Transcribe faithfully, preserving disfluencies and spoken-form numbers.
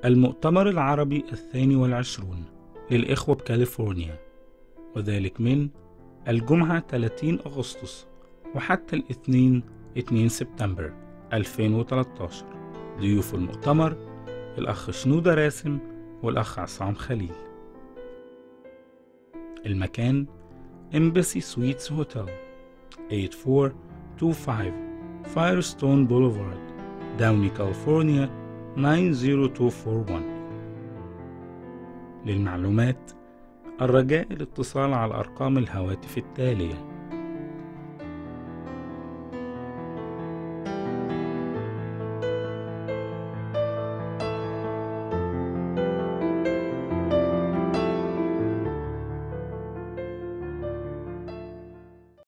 المؤتمر العربي الثاني والعشرون للإخوة بكاليفورنيا، وذلك من الجمعة ثلاثين أغسطس وحتى الاثنين اثنين سبتمبر ألفين وثلاثة عشر. ضيوف المؤتمر الأخ شنودة راسم والأخ عصام خليل. المكان Embassy Suites Hotel ثمانية أربعة اثنين خمسة Firestone Boulevard داوني كاليفورنيا تسعة صفر اثنين أربعة واحد. للمعلومات الرجاء الاتصال على أرقام الهواتف التالية